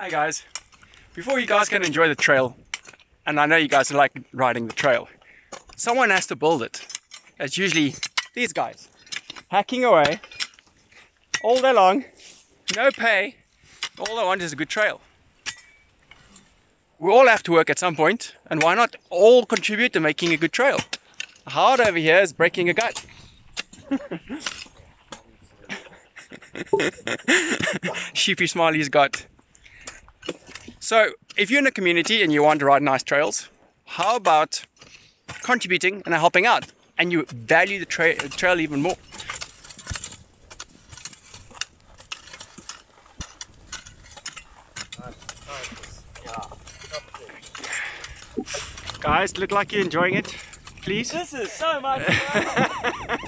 Hi guys, before you guys can enjoy the trail, and I know you guys like riding the trail, someone has to build it. It's usually these guys, hacking away all day long, no pay, all they want is a good trail. We all have to work at some point, and why not all contribute to making a good trail? Howard over here is breaking a gut. Sheepy Smiley's gut. So, if you're in a community and you want to ride nice trails, how about contributing and helping out, and you value the trail even more? Guys, look like you're enjoying it, please. This is so much fun.